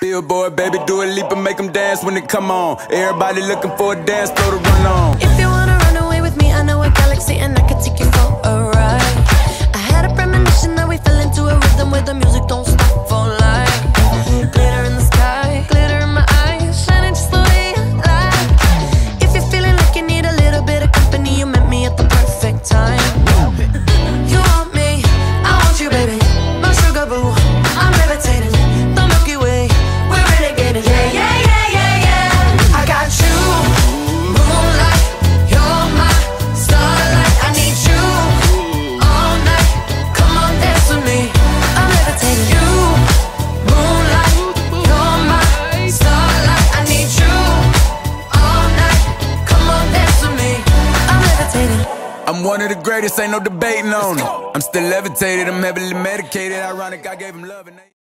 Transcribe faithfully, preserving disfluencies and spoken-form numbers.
Billboard, baby, do a leap and make them dance when they come on. Everybody looking for a dance floor to run on. If you wanna run away with me, I know a galaxy and I can take you for a ride. I had a premonition that we fell into a rhythm where the music don't stop for life. Glitter in the sky, glitter in my eyes, shining just the way I like. If you're feeling like you need a little bit of company, you met me at the perfect time. You want me, I want you, baby, my sugar boo, I'm levitating. I'm one of the greatest, ain't no debating on it. I'm still levitated, I'm heavily medicated. Ironic, I gave him love and they